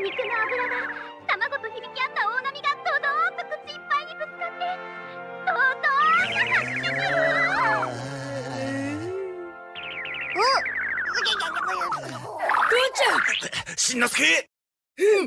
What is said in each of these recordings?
肉の脂が卵と響き合った大波がドドーンと口いっぱいにぶつかってとうとうな発色父ちゃん、 しんのすけ。 うん。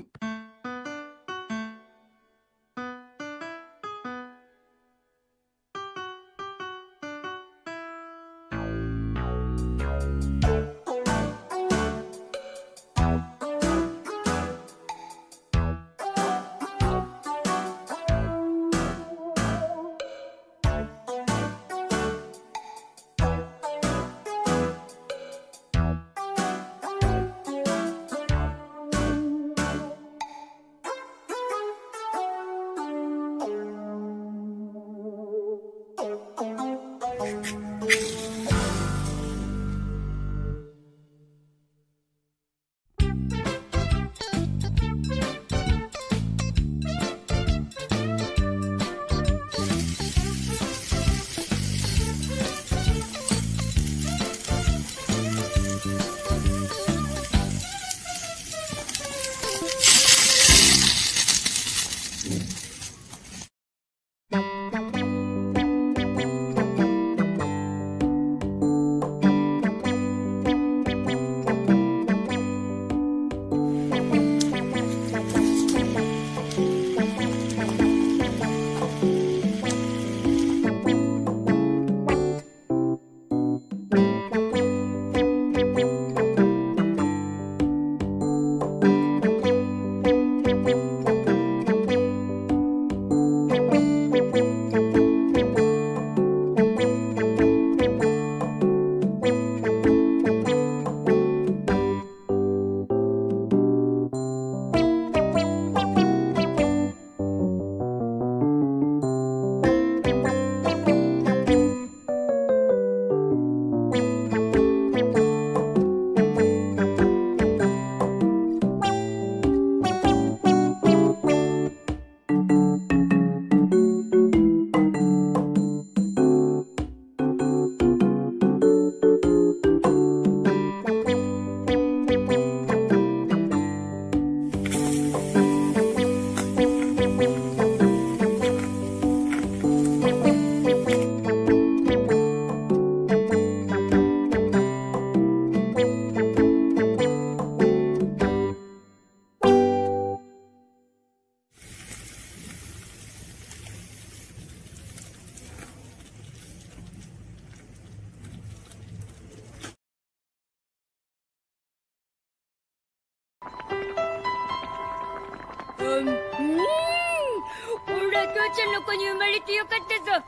俺は父ちゃんの子に生まれてよかったぞ。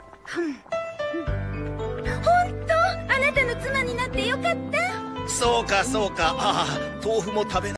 本当、あなたの妻になってよかった。 そうかそうか。ああ、豆腐も食べな。